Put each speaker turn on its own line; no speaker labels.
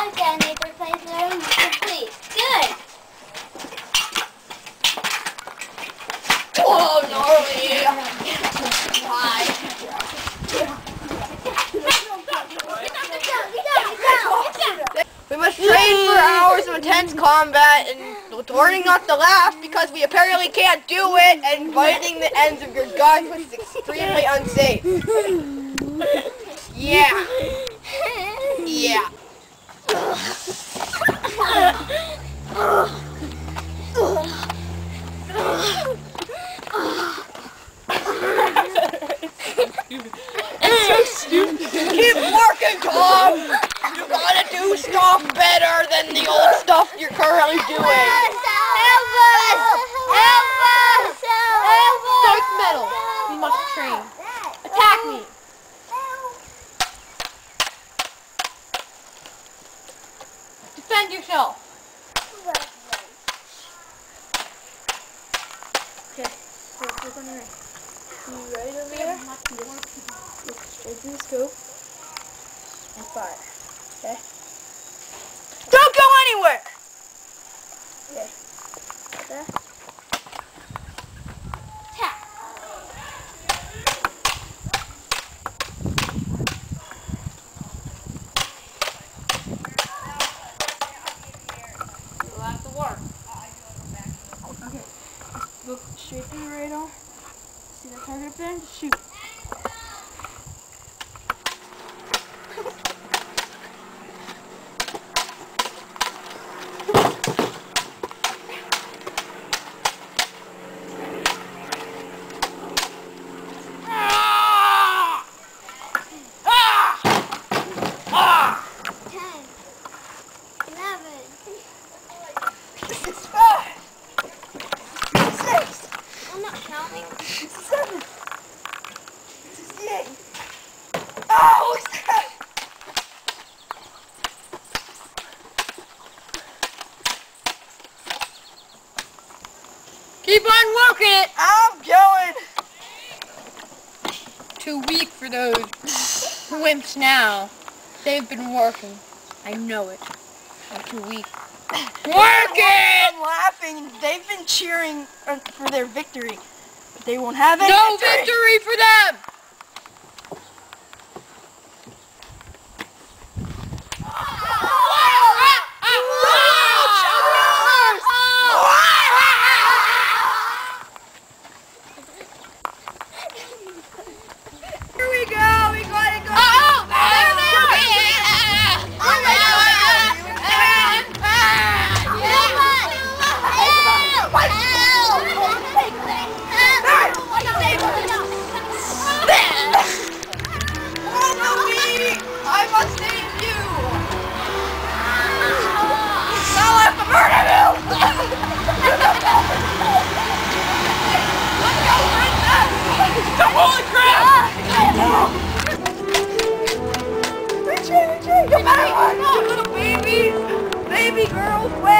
Okay, neighbor plays room complete. Good.
Oh, gnarly! Hi. We must train for hours of intense combat and learning not to laugh because we apparently can't do it, and biting the ends of your guns was extremely unsafe. Yeah. Yeah. It's so stupid. Keep working, Tom! You gotta do stuff better than the old stuff you're currently doing.
Help us! Help us! Help us!
Dark metal. We must train. Attack me. Defend yourself. Okay, so we're gonna be right over here. Look straight through the scope and fire. Okay? Don't go anywhere! Okay. Got that? Attack! You'll have to work. Okay. Look straight through the radar. See that target up there? Just shoot. Keep on working it! I'm going! Too weak for those wimps now. They've been working. I know it. I'm too weak. Work it! I'm laughing. They've been cheering for their victory. But they won't have any victory for them! You better run! You little babies! Baby girls, wait!